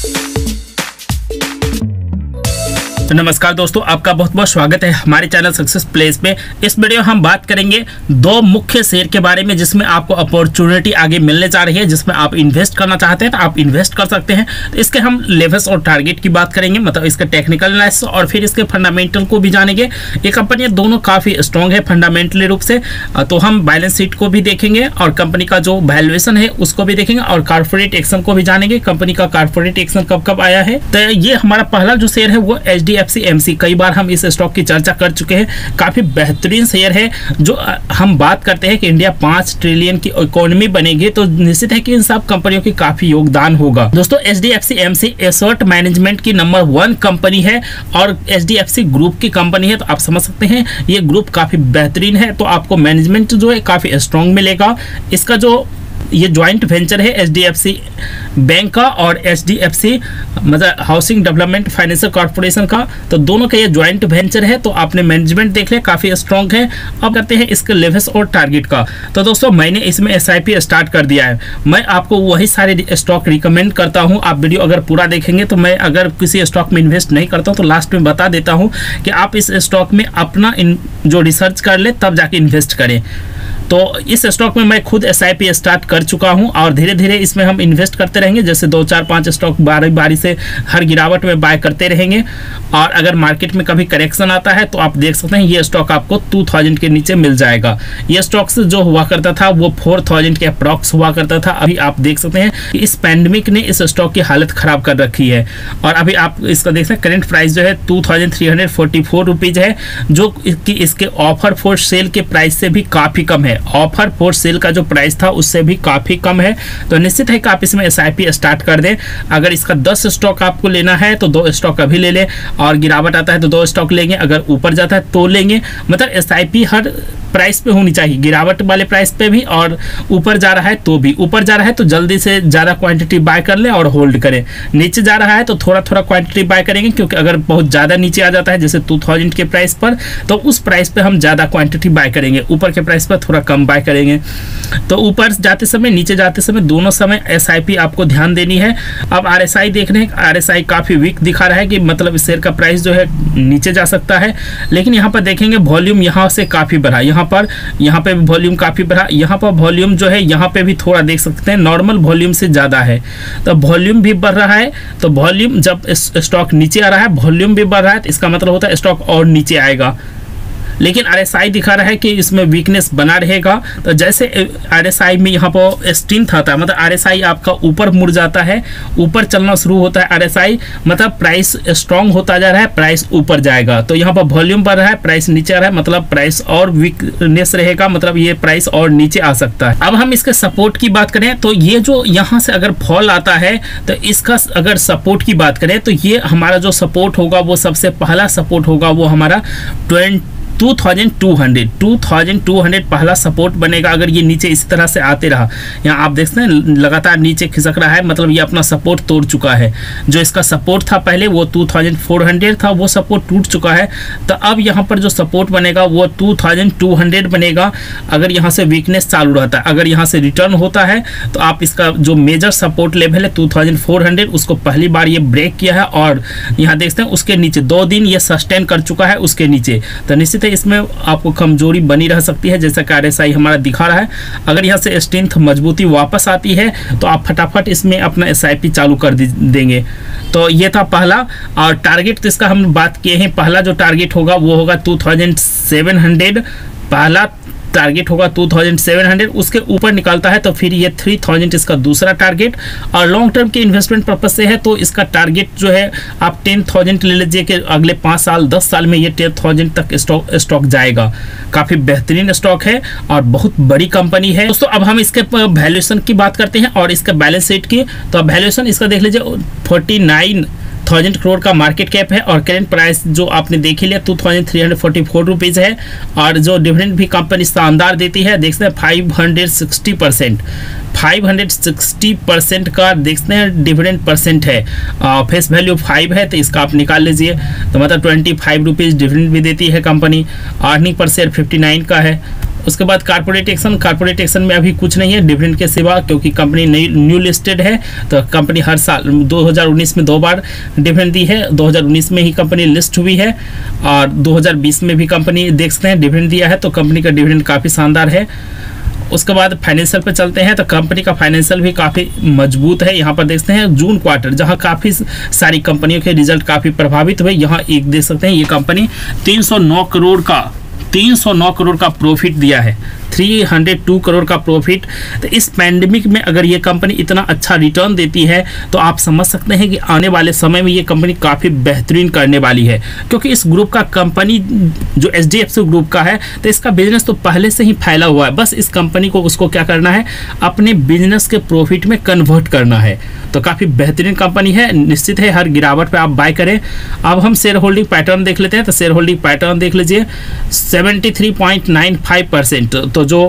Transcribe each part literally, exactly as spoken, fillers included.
तो नमस्कार दोस्तों, आपका बहुत बहुत स्वागत है हमारे चैनल सक्सेस प्लेस पे। इस वीडियो हम बात करेंगे दो मुख्य शेयर के बारे में जिसमें आपको अपॉर्चुनिटी आगे मिलने जा रही है, जिसमें आप इन्वेस्ट करना चाहते हैं तो आप इन्वेस्ट कर सकते हैं। तो इसके हम लेवल्स और टारगेट की बात करेंगे, मतलब इसका टेक्निकल एनालिसिस और फिर इसके फंडामेंटल को भी जानेंगे। ये कंपनी दोनों काफ़ी स्ट्रॉन्ग है फंडामेंटली रूप से, तो हम बैलेंस शीट को भी देखेंगे और कंपनी का जो वैल्यूएशन है उसको भी देखेंगे और कॉर्पोरेट एक्शन को भी जानेंगे। कंपनी का कॉर्पोरेट एक्शन कब कब आया है। तो ये हमारा पहला जो शेयर है वो H D F C M C, कई बार हम इस स्टॉक की चर्चा कर चुके हैं। काफी बेहतरीन शेयर है। जो हम बात करते हैं कि इंडिया पांच ट्रिलियन की इकोनॉमी बनेगी, तो निश्चित है कि इन सब कंपनियों की काफी योगदान होगा। दोस्तों, H D F C M C asset management की नंबर वन कंपनी है और H D F C group की कंपनी है, तो आप समझ सकते हैं ये ग्रुप काफी बेहतरीन है। तो आपको मैनेजमेंट जो है काफी स्ट्रॉन्ग मिलेगा। इसका जो ये ज्वाइंट वेंचर है H D F C bank का और एच डी एफ सी मतलब हाउसिंग डेवलपमेंट फाइनेंशियल कॉर्पोरेशन का, तो दोनों का ये ज्वाइंट वेंचर है। तो आपने मैनेजमेंट देख लिया, काफ़ी स्ट्रॉन्ग है। अब करते हैं इसके लेवल्स और टारगेट का। तो दोस्तों, मैंने इसमें एस आई पी स्टार्ट कर दिया है। मैं आपको वही सारे स्टॉक रिकमेंड करता हूँ। आप वीडियो अगर पूरा देखेंगे तो मैं अगर किसी स्टॉक में इन्वेस्ट नहीं करता हूँ तो लास्ट में बता देता हूँ कि आप इस स्टॉक में अपना इन जो रिसर्च कर ले तब जाके इन्वेस्ट करें। तो इस स्टॉक में मैं खुद एस आई पी स्टार्ट कर चुका हूं और धीरे धीरे इसमें हम इन्वेस्ट करते रहेंगे। जैसे दो चार पांच स्टॉक बारी बारी से हर गिरावट में बाय करते रहेंगे और अगर मार्केट में कभी करेक्शन आता है तो आप देख सकते हैं ये स्टॉक आपको दो हज़ार के नीचे मिल जाएगा। ये स्टॉक से जो हुआ करता था वो चार हज़ार के अप्रॉक्स हुआ करता था। अभी आप देख सकते हैं कि इस पैंडेमिक ने इस स्टॉक की हालत खराब कर रखी है और अभी आप इसका देख सकते हैं करेंट प्राइस जो है two thousand three hundred forty four rupees है, जो कि इसके ऑफर फॉर सेल के प्राइस से भी काफ़ी कम है। ऑफर फॉर सेल का जो प्राइस था उससे भी काफ़ी कम है। तो निश्चित है कि आप इसमें एस आई पी स्टार्ट कर दें। अगर इसका दस स्टॉक आपको लेना है तो दो स्टॉक अभी ले लें और गिरावट आता है तो दो स्टॉक लेंगे, अगर ऊपर जाता है तो लेंगे। मतलब एस आई पी हर प्राइस पे होनी चाहिए, गिरावट वाले प्राइस पे भी और ऊपर जा रहा है तो भी। ऊपर जा रहा है तो जल्दी से ज़्यादा क्वांटिटी बाय कर लें और होल्ड करें। नीचे जा रहा है तो थोड़ा थोड़ा क्वांटिटी बाय करेंगे, क्योंकि अगर बहुत ज़्यादा नीचे आ जाता है जैसे दो हज़ार के प्राइस पर तो उस प्राइस पे हम ज़्यादा क्वांटिटी बाय करेंगे, ऊपर के प्राइस पर थोड़ा कम बाय करेंगे। तो ऊपर जाते समय नीचे जाते समय दोनों समय एस आई पी आपको ध्यान देनी है। अब आर एस आई देख रहे हैं, आर एस आई काफ़ी वीक दिखा रहा है कि मतलब इस शेयर का प्राइस जो है नीचे जा सकता है। लेकिन यहाँ पर देखेंगे वॉल्यूम यहाँ से काफ़ी बढ़ा, यहाँ पर यहाँ पे भी वॉल्यूम काफ़ी बढ़ा, यहाँ पर वॉल्यूम जो है यहाँ पे भी थोड़ा देख सकते हैं नॉर्मल वॉल्यूम से ज़्यादा है। तो वॉल्यूम भी बढ़ रहा है, तो वॉल्यूम जब स्टॉक नीचे आ रहा है वॉल्यूम भी बढ़ रहा है तो इसका मतलब होता है स्टॉक और नीचे आएगा। लेकिन आर एस आई दिखा रहा है कि इसमें वीकनेस बना रहेगा। तो जैसे आर एस आई में यहाँ पर स्ट्रेंथ आता है, मतलब आर एस आई आपका ऊपर मुड़ जाता है, ऊपर चलना शुरू होता है आर एस आई, मतलब प्राइस स्ट्रॉन्ग होता जा रहा है, प्राइस ऊपर जाएगा। तो यहाँ पर वॉल्यूम बढ़ रहा है, प्राइस नीचे आ रहा है, मतलब प्राइस और वीकनेस रहेगा, मतलब ये प्राइस और नीचे आ सकता है। अब हम इसके सपोर्ट की बात करें तो ये जो यहाँ से अगर फॉल आता है तो इसका अगर सपोर्ट की बात करें तो ये हमारा जो सपोर्ट होगा वो सबसे पहला सपोर्ट होगा वो हमारा twenty two thousand two hundred two thousand two hundred पहला सपोर्ट बनेगा। अगर ये नीचे इस तरह से आते रहा, यहाँ आप देखते हैं लगातार नीचे खिसक रहा है, मतलब ये अपना सपोर्ट तोड़ चुका है। जो इसका सपोर्ट था पहले वो टू थाउजेंड फोर हंड्रेड था, वो सपोर्ट टूट चुका है। तो अब यहाँ पर जो सपोर्ट बनेगा वो टू थाउजेंड टू हंड्रेड बनेगा। अगर यहाँ से वीकनेस चालू रहता है, अगर यहाँ से रिटर्न होता है तो आप इसका जो मेजर सपोर्ट लेवल है टू थाउजेंड फोर हंड्रेड उसको पहली बार ये ब्रेक किया है और यहाँ देखते हैं उसके नीचे दो दिन ये सस्टेन कर चुका है उसके नीचे। तो निश्चित इसमें आपको कमजोरी बनी रह सकती है, जैसा कि आर एस आई हमारा दिखा रहा है। अगर यहाँ से स्ट्रेंथ मजबूती वापस आती है तो आप फटाफट इसमें अपना एस आई पी चालू कर देंगे। तो ये था पहला। और टारगेट तो इसका हम बात किए हैं, पहला जो टारगेट होगा वो होगा टू थाउजेंड सेवन हंड्रेड, पहला टारगेट होगा टू थाउजेंड सेवन हंड्रेड। उसके ऊपर निकलता है तो फिर ये थ्री थाउजेंड इसका दूसरा टारगेट। और लॉन्ग टर्म के इन्वेस्टमेंट पर्पज से है तो इसका टारगेट जो है आप टेन थाउजेंड ले लीजिए कि अगले पाँच साल दस साल में ये टेन थाउजेंड तक स्टॉक स्टॉक जाएगा। काफ़ी बेहतरीन स्टॉक है और बहुत बड़ी कंपनी है। दोस्तों, अब हम इसके वैल्यूएशन की बात करते हैं और इसका बैलेंस शीट की। तो वैल्यूएशन इसका देख लीजिए फोर्टी नाइन थाउजेंड करोड़ का मार्केट कैप है और करेंट प्राइस जो आपने देख ही लिया two thousand three hundred forty four rupees है। और जो डिविडेंड भी कंपनी शानदार देती है, देखते हैं five hundred sixty percent five hundred sixty percent का देखते हैं डिविडेंड परसेंट है। फेस वैल्यू फाइव है तो इसका आप निकाल लीजिए, तो मतलब ट्वेंटी फाइव रुपीज़ डिविडेंड भी देती है company. Earning per share fifty nine का है उसके बाद कारपोरेट एक्शन, कारपोरेट एक्शन में अभी कुछ नहीं है डिविडेंड के सिवा, क्योंकि कंपनी नई न्यू लिस्टेड है। तो कंपनी हर साल दो हज़ार उन्नीस में दो बार डिविडेंड दी है, दो हज़ार उन्नीस में ही कंपनी लिस्ट हुई है और दो हज़ार बीस में भी कंपनी देख सकते हैं डिविडेंड दिया है। तो कंपनी का डिविडेंड काफ़ी शानदार है। उसके बाद फाइनेंशियल पे चलते हैं, तो कंपनी का फाइनेंशियल भी काफ़ी मजबूत है। यहाँ पर देखते हैं जून क्वार्टर, जहाँ काफ़ी सारी कंपनियों के रिजल्ट काफ़ी प्रभावित हुए। यहाँ एक देख सकते हैं ये कंपनी तीन सौ नौ करोड़ का तीन सौ नौ करोड़ का प्रॉफिट दिया है, तीन सौ दो करोड़ का प्रॉफिट। तो इस पैंडेमिक में अगर ये कंपनी इतना अच्छा रिटर्न देती है तो आप समझ सकते हैं कि आने वाले समय में ये कंपनी काफ़ी बेहतरीन करने वाली है, क्योंकि इस ग्रुप का कंपनी जो H D F C group का है तो इसका बिजनेस तो पहले से ही फैला हुआ है। बस इस कंपनी को उसको क्या करना है, अपने बिजनेस के प्रॉफिट में कन्वर्ट करना है। तो काफ़ी बेहतरीन कंपनी है, निश्चित है हर गिरावट पे आप बाय करें। अब हम शेयर होल्डिंग पैटर्न देख लेते हैं। तो शेयर होल्डिंग पैटर्न देख लीजिए, तिहत्तर पॉइंट नौ पाँच परसेंट, तो जो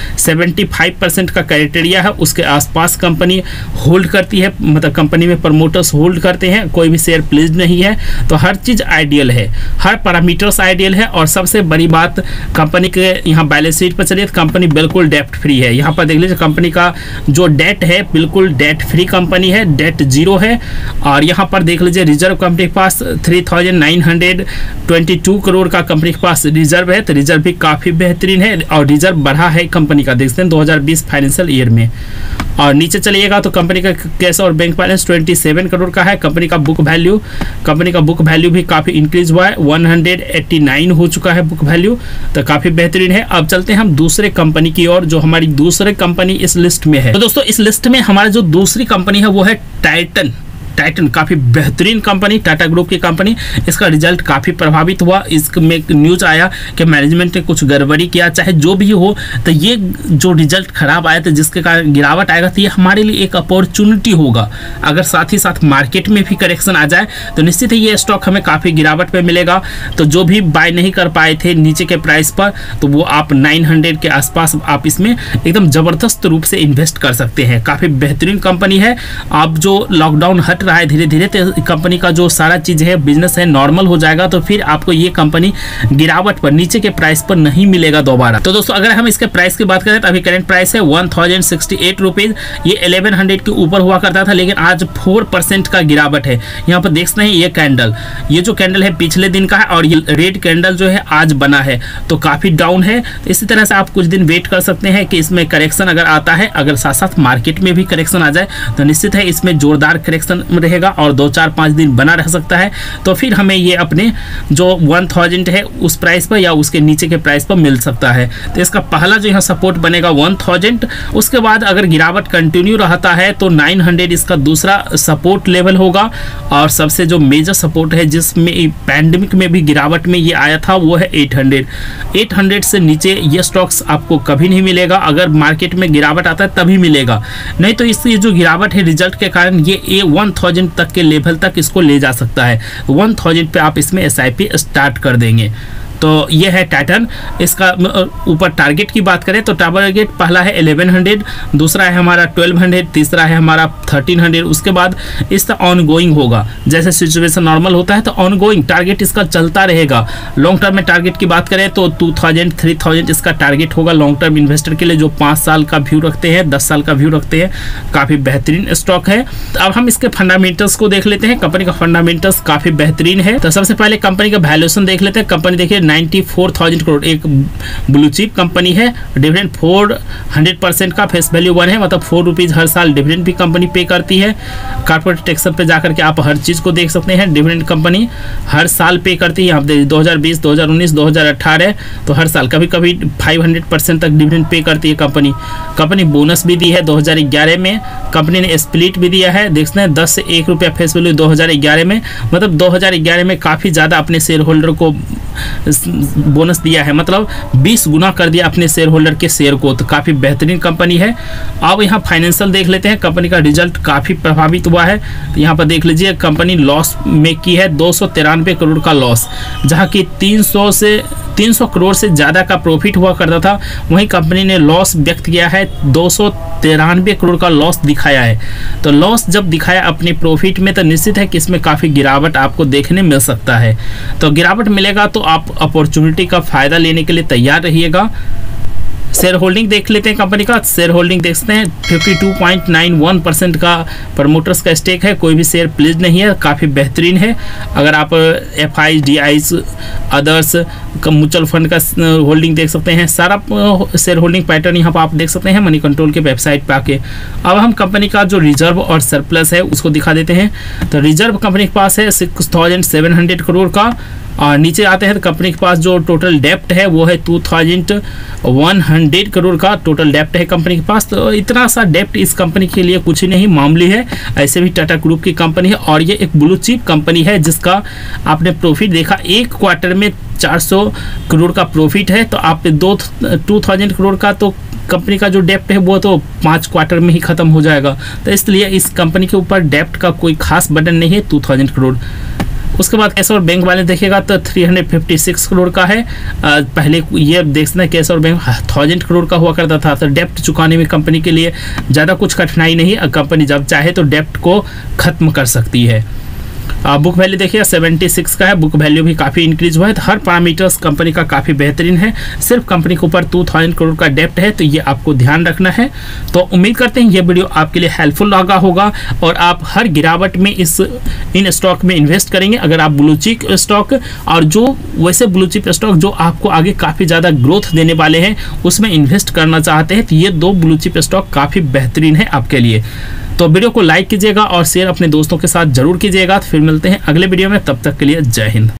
पचहत्तर परसेंट का क्राइटेरिया है उसके आसपास कंपनी होल्ड करती है, मतलब कंपनी में प्रमोटर्स होल्ड करते हैं, कोई भी शेयर प्लीज नहीं है। तो हर चीज़ आइडियल है, हर पैरामीटर्स आइडियल है। और सबसे बड़ी बात कंपनी के यहाँ बैलेंस शीट पर चलिए, कंपनी बिल्कुल डेट फ्री है। यहाँ पर देख लीजिए कंपनी का जो डेट है बिल्कुल डेट फ्री कंपनी है, डेट जीरो है। और यहाँ पर देख लीजिए रिजर्व कंपनी के पास three thousand nine hundred twenty two crore का कंपनी के पास रिजर्व है। तो रिजर्व भी काफ़ी बेहतरीन है और रिजर्व बढ़ा है कंपनी का, देखते हैं दो हज़ार बीस फाइनेंशियल ईयर में। और नीचे चलिएगा तो कंपनी का कैश और बैंक बैलेंस सत्ताईस करोड़ का है। कंपनी का बुक वैल्यू कंपनी का बुक वैल्यू भी काफ़ी इंक्रीज हुआ है, एक सौ नवासी हो चुका है बुक वैल्यू, तो काफ़ी बेहतरीन है। अब चलते हैं हम दूसरे कंपनी की ओर, जो हमारी दूसरे कंपनी इस लिस्ट में है। तो दोस्तों इस लिस्ट में हमारी जो दूसरी कंपनी है वो है टाइटन। टाइटन काफ़ी बेहतरीन कंपनी, टाटा ग्रुप की कंपनी। इसका रिजल्ट काफ़ी प्रभावित हुआ। इसमें न्यूज़ आया कि मैनेजमेंट ने कुछ गड़बड़ी किया, चाहे जो भी हो। तो ये जो रिजल्ट खराब आया तो जिसके कारण गिरावट आएगा, तो ये हमारे लिए एक अपॉर्चुनिटी होगा। अगर साथ ही साथ मार्केट में भी करेक्शन आ जाए तो निश्चित ही ये स्टॉक हमें काफ़ी गिरावट पे मिलेगा। तो जो भी बाय नहीं कर पाए थे नीचे के प्राइस पर, तो वो आप नौ सौ के आसपास आप इसमें एकदम ज़बरदस्त रूप से इन्वेस्ट कर सकते हैं। काफ़ी बेहतरीन कंपनी है। आप जो लॉकडाउन हट रहा है धीरे धीरे, तो कंपनी का जो सारा चीज़ है बिजनेस है नॉर्मल हो जाएगा, तो फिर आपको ये कंपनी गिरावट पर नीचे के प्राइस पर नहीं मिलेगा दोबारा। तो दोस्तों अगर हम इसके प्राइस की बात करें तो अभी करंट प्राइस है one thousand sixty eight rupees. ये इलेवन हंड्रेड के ऊपर हुआ करता था, लेकिन आज फोर परसेंट का गिरावट है। यहाँ पर देख सकते हैं ये कैंडल, ये जो कैंडल है पिछले दिन का है और ये रेड कैंडल जो है आज बना है, तो काफ़ी डाउन है। तो इसी तरह से आप कुछ दिन वेट कर सकते हैं कि इसमें करेक्शन अगर आता है, अगर साथ साथ मार्केट में भी करेक्शन आ जाए तो निश्चित है इसमें जोरदार करेक्शन रहेगा और दो चार पाँच दिन बना रह सकता है। तो फिर हमें ये अपने जो वन थाउजेंड है उस प्राइस पर या उसके नीचे के प्राइस पर मिल सकता है। तो इसका पहला जो यहाँ सपोर्ट बनेगा वन थाउजेंड। उसके बाद अगर गिरावट कंटिन्यू रहता है तो नाइन हंड्रेड इसका दूसरा सपोर्ट लेवल होगा। और सबसे जो मेजर सपोर्ट है जिसमें पैंडेमिक में भी गिरावट में ये आया था वो है एट हंड्रेड। एट हंड्रेड से नीचे ये स्टॉक्स आपको कभी नहीं मिलेगा। अगर मार्केट में गिरावट आता है तभी मिलेगा, नहीं तो इसकी जो गिरावट है रिजल्ट के कारण ये ए वन थाउजेंड तक के लेवल तक इसको ले जा सकता है। वन थाउजेंड पे आप इसमें एस आई पी स्टार्ट कर देंगे। तो ये है टाइटन। इसका ऊपर टारगेट की बात करें तो टारगेट पहला है इलेवन हंड्रेड, दूसरा है हमारा ट्वेल्व हंड्रेड, तीसरा है हमारा थर्टीन हंड्रेड। उसके बाद इसका ऑन गोइंग होगा, जैसे सिचुएशन नॉर्मल होता है तो ऑन गोइंग टारगेट इसका चलता रहेगा। लॉन्ग टर्म में टारगेट की बात करें तो टू थाउजेंड थ्री थाउजेंड इसका टारगेट होगा लॉन्ग टर्म इन्वेस्टर के लिए, जो पाँच साल का व्यू रखते हैं, दस साल का व्यू रखते हैं। काफ़ी बेहतरीन स्टॉक है। तो अब हम इसके फंडामेंटल्स को देख लेते हैं। कंपनी का फंडामेंटल्स काफ़ी बेहतरीन है। तो सबसे पहले कंपनी का वैल्यूएशन देख लेते हैं। कंपनी देखिए नाइन्टी फोर थाउजेंड करोड़, एक ब्लू चिप कंपनी है। डिविडेंड फोर हंड्रेड परसेंट का फेस वैल्यू वन है, मतलब फोर रुपीज़ हर साल डिविडेंड भी कंपनी पे करती है। कॉर्पोरेट टैक्स पे जाकर के आप हर चीज़ को देख सकते हैं। डिविडेंड कंपनी हर साल पे करती है। आप देखिए दो हज़ार बीस, दो हज़ार उन्नीस, दो हज़ार अठारह तो हर साल कभी कभी फाइव हंड्रेड परसेंट तक डिविडेंड पे करती है कंपनी। कंपनी बोनस भी दी है दो हज़ार ग्यारह में। कंपनी ने स्प्लिट भी दिया है, देख सकते हैं दस से एक रुपया फेस वैल्यू दो हज़ार ग्यारह में, मतलब दो हज़ार ग्यारह में काफ़ी ज़्यादा अपने शेयर होल्डर को बोनस दिया है, मतलब बीस गुना कर दिया अपने शेयर होल्डर के शेयर को। तो काफ़ी बेहतरीन कंपनी है। अब यहाँ फाइनेंशियल देख लेते हैं। कंपनी का रिजल्ट काफ़ी प्रभावित हुआ है। तो यहाँ पर देख लीजिए कंपनी लॉस में की है दो सौ तिरानवे करोड़ का लॉस, जहाँ की तीन सौ से तीन सौ करोड़ से ज़्यादा का प्रॉफिट हुआ करता था, वहीं कंपनी ने लॉस व्यक्त किया है, दो सौ तिरानवे करोड़ का लॉस दिखाया है। तो लॉस जब दिखाया अपने प्रॉफिट में तो निश्चित है कि इसमें काफ़ी गिरावट आपको देखने मिल सकता है। तो गिरावट मिलेगा तो आप अपॉर्चुनिटी का फ़ायदा लेने के लिए तैयार रहिएगा। शेयर होल्डिंग देख लेते हैं कंपनी का। शेयर होल्डिंग देखते हैं बावन पॉइंट नौ एक परसेंट का प्रमोटर्स का स्टेक है, कोई भी शेयर प्लीज नहीं है, काफ़ी बेहतरीन है। अगर आप F I D I others mutual fund का होल्डिंग देख सकते हैं, सारा शेयर होल्डिंग पैटर्न यहाँ पर आप देख सकते हैं मनी कंट्रोल के वेबसाइट पे आके। अब हम कंपनी का जो रिजर्व और सरप्लस है उसको दिखा देते हैं। तो रिजर्व कंपनी के पास है six thousand seven hundred crore का, और नीचे आते हैं तो कंपनी के पास जो टोटल डेप्ट है वो है two thousand one hundred crore का टोटल डेप्ट है कंपनी के पास। तो इतना सा डेप्ट इस कंपनी के लिए कुछ ही नहीं मामूली है। ऐसे भी टाटा ग्रुप की कंपनी है और ये एक ब्लू चिप कंपनी है जिसका आपने प्रॉफिट देखा एक क्वार्टर में चार सौ करोड़ का प्रॉफिट है। तो आप दो टू थाउजेंड करोड़ का तो कंपनी का जो डेप्ट है वो तो पाँच क्वार्टर में ही खत्म हो जाएगा। तो इसलिए इस कंपनी के ऊपर डेप्ट का कोई खास बटन नहीं है, टू थाउजेंड करोड़। उसके बाद कैश और बैंक वाले देखेगा तो तीन सौ छप्पन करोड़ का है। आ, पहले ये देख सकते हैं कैश और बैंक थाउजेंड करोड़ का हुआ करता था। तो डेप्ट चुकाने में कंपनी के लिए ज़्यादा कुछ कठिनाई नहीं है, कंपनी जब चाहे तो डेप्ट को ख़त्म कर सकती है। बुक वैल्यू देखिए छिहत्तर का है, बुक वैल्यू भी काफ़ी इंक्रीज हुआ है। तो हर पैरामीटर्स कंपनी का काफ़ी बेहतरीन है। सिर्फ कंपनी के ऊपर दो हज़ार करोड़ का डेप्ट है, तो ये आपको ध्यान रखना है। तो उम्मीद करते हैं ये वीडियो आपके लिए हेल्पफुल लगा होगा और आप हर गिरावट में इस इन स्टॉक में इन्वेस्ट करेंगे। अगर आप ब्लू चिप स्टॉक और जो वैसे ब्लू चिप स्टॉक जो आपको आगे काफ़ी ज़्यादा ग्रोथ देने वाले हैं उसमें इन्वेस्ट करना चाहते हैं तो ये दो ब्लू चिप स्टॉक काफ़ी बेहतरीन है आपके लिए। तो वीडियो को लाइक कीजिएगा और शेयर अपने दोस्तों के साथ जरूर कीजिएगा। तो फिर मिलते हैं अगले वीडियो में, तब तक के लिए जय हिंद।